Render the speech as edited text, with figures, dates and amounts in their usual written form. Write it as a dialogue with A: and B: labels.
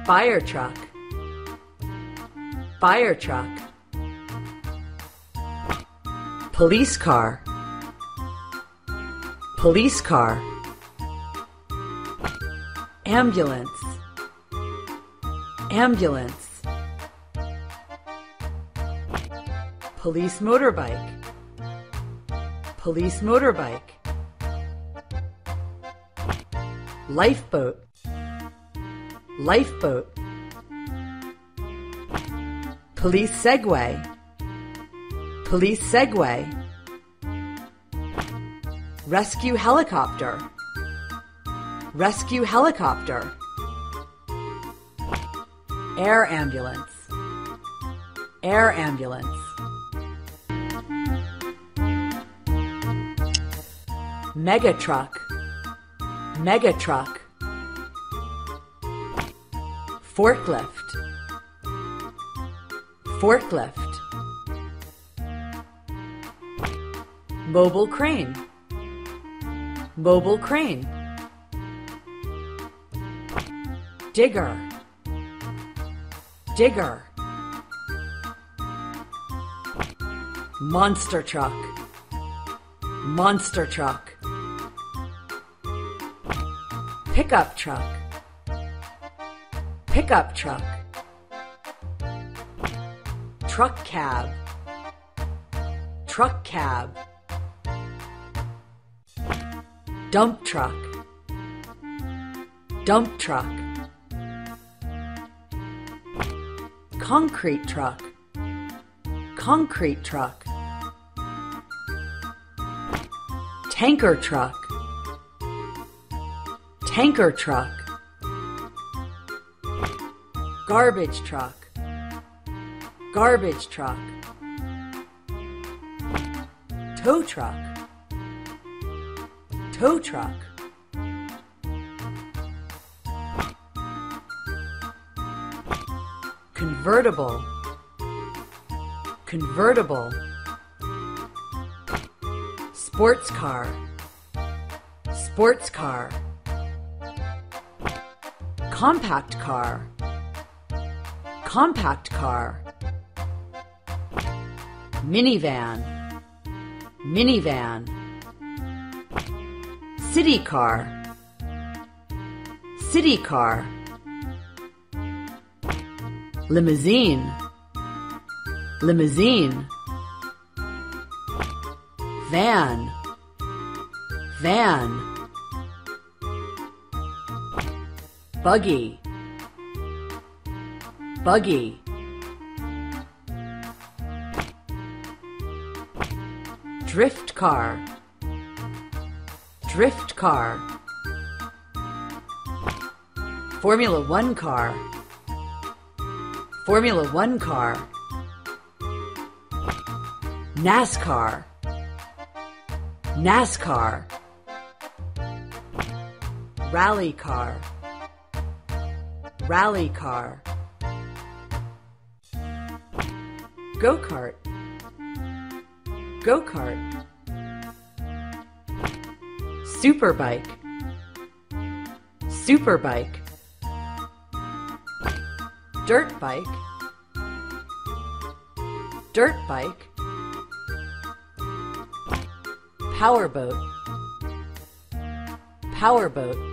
A: fire truck, fire truck. Police car, police car. Ambulance, ambulance. Police motorbike, police motorbike. Lifeboat, lifeboat. Police Segway, police Segway. Rescue helicopter, rescue helicopter. Air ambulance, air ambulance. Mega truck, mega truck. Forklift, forklift. Mobile crane, mobile crane. Digger, digger. Monster truck, monster truck. Pickup truck, pickup truck. Truck cab, truck cab. Dump truck, dump truck. Concrete truck, concrete truck. Tanker truck, tanker truck. Garbage truck, garbage truck. Tow truck, tow truck. Convertible, convertible. Sports car, sports car. Compact car, compact car. Minivan, minivan. City car, city car. Limousine, limousine. Van, van. Buggy, buggy. Drift car, drift car. Formula One car, Formula One car. NASCAR, NASCAR. Rally car, rally car. Go-kart, go-kart. Superbike, superbike. Dirt bike, dirt bike. Powerboat, powerboat.